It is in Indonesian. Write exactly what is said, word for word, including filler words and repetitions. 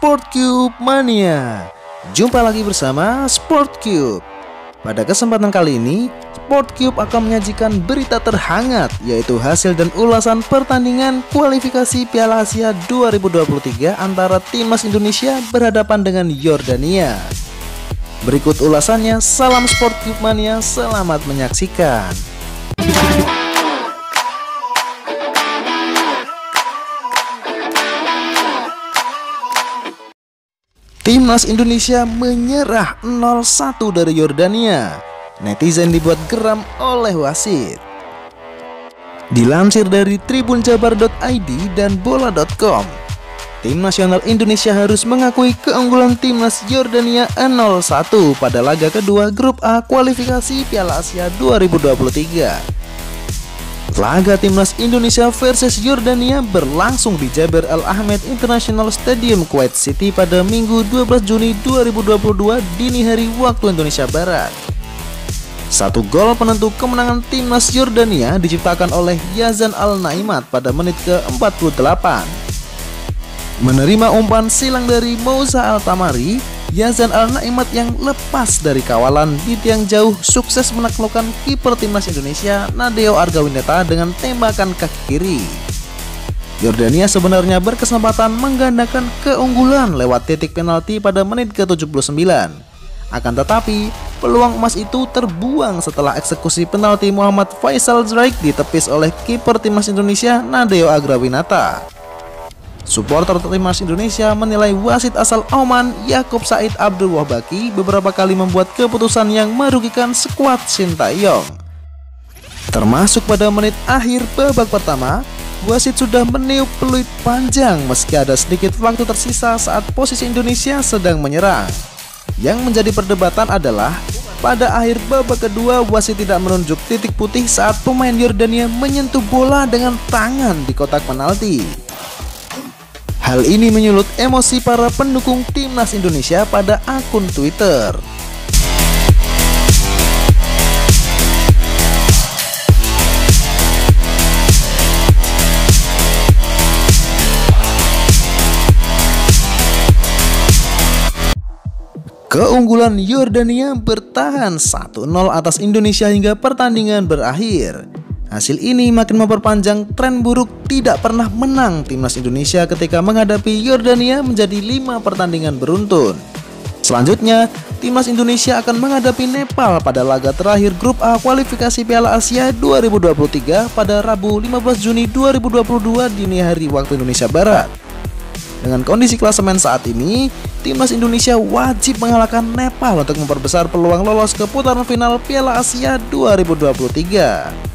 SportCube Mania. Jumpa lagi bersama SportCube. Pada kesempatan kali ini, SportCube akan menyajikan berita terhangat, yaitu hasil dan ulasan pertandingan kualifikasi Piala Asia dua ribu dua puluh tiga antara Timnas Indonesia berhadapan dengan Yordania. Berikut ulasannya, salam SportCube Mania, selamat menyaksikan. Timnas Indonesia menyerah nol satu dari Yordania. Netizen dibuat geram oleh wasit. Dilansir dari tribun jabar dot i d dan bola dot com, Tim nasional Indonesia harus mengakui keunggulan Timnas Yordania nol satu pada laga kedua grup A kualifikasi Piala Asia dua ribu dua puluh tiga. Laga Timnas Indonesia versus Yordania berlangsung di Jaber Al Ahmed International Stadium, Kuwait City pada Minggu dua belas Juni dua ribu dua puluh dua dini hari waktu Indonesia Barat. Satu gol penentu kemenangan Timnas Yordania diciptakan oleh Yazan Al-Naimat pada menit ke empat puluh delapan. Menerima umpan silang dari Moussa Al-Tamari, Yazan Al-Naimat yang lepas dari kawalan di tiang jauh sukses menaklukkan kiper Timnas Indonesia Nadeo Argawinata dengan tembakan kaki kiri. Yordania sebenarnya berkesempatan menggandakan keunggulan lewat titik penalti pada menit ke tujuh puluh sembilan. Akan tetapi, peluang emas itu terbuang setelah eksekusi penalti Muhammad Faisal Zraik ditepis oleh kiper Timnas Indonesia Nadeo Argawinata. Supporter Timnas Indonesia menilai wasit asal Oman Yakub Said Abdul Wahbaki beberapa kali membuat keputusan yang merugikan skuad Sintayong. Termasuk pada menit akhir babak pertama, wasit sudah meniup peluit panjang meski ada sedikit waktu tersisa saat posisi Indonesia sedang menyerang. Yang menjadi perdebatan adalah pada akhir babak kedua wasit tidak menunjuk titik putih saat pemain Yordania menyentuh bola dengan tangan di kotak penalti. Hal ini menyulut emosi para pendukung Timnas Indonesia pada akun Twitter. Keunggulan Yordania bertahan satu nol atas Indonesia hingga pertandingan berakhir. Hasil ini makin memperpanjang tren buruk tidak pernah menang Timnas Indonesia ketika menghadapi Yordania menjadi lima pertandingan beruntun. Selanjutnya, Timnas Indonesia akan menghadapi Nepal pada laga terakhir grup A kualifikasi Piala Asia dua ribu dua puluh tiga pada Rabu lima belas Juni dua ribu dua puluh dua dini hari waktu Indonesia Barat. Dengan kondisi klasemen saat ini, Timnas Indonesia wajib mengalahkan Nepal untuk memperbesar peluang lolos ke putaran final Piala Asia dua ribu dua puluh tiga.